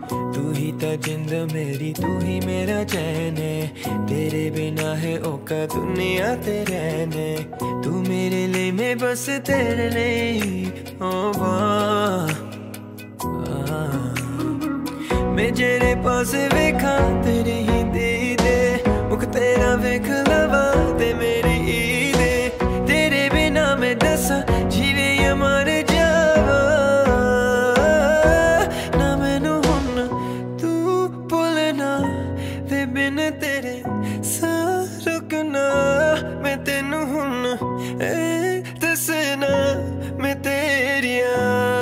तू ही ता जिंद मेरी, तू ही मेरा चैन है। तेरे बिना है औका दुनिया ते रहने। तू मेरे लिए, मैं बस तेरे लिए। ओ वाह, मैं जेरे पास वेखा तेरे ही दीदे, मुख तेरा वेख लवा ते मेरी ईदे। तेरे बिना मैं दसा जीवे या मर जावा ना, मैनू हुन तू भुलना वे बिन तेरे सा रुकना। मैं तेनू हुन दसना मैं तेरिया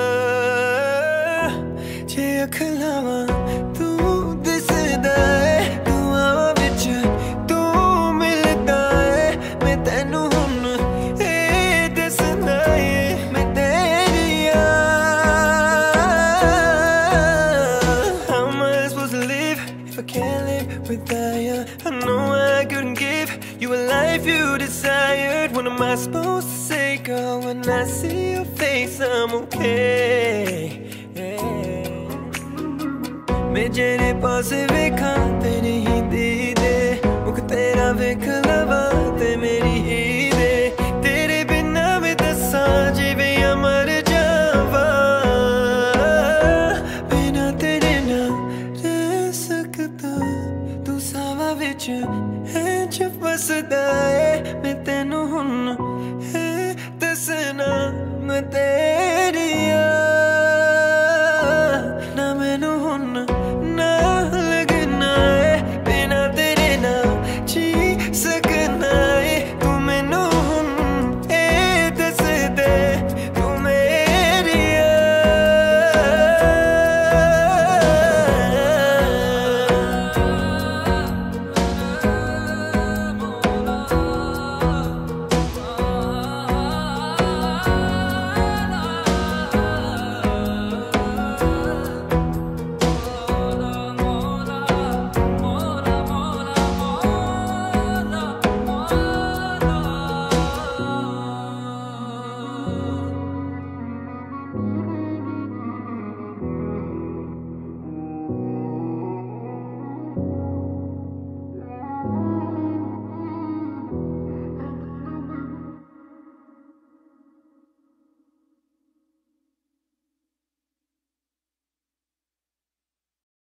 जे अख लावां तू दिसदा है, दुआवां विच तू मिलदा है। मैं तेनू हुन दसना है मैं तेरिया। How am I supposed to live if I can't live without you? I know I couldn't give you a life you desired. What am I supposed to say, girl, when I see your face? I'm okay, yeah. मैं जेरे पास वेखा तेरे ही दीदे, मुख तेरा वेख लवा ते मेरी ईदे। तेरे बिना मैं दसा जीवे या मर जावा, बिना तेरे ना रह सकता। तू सावा विच है च बसदा है मैं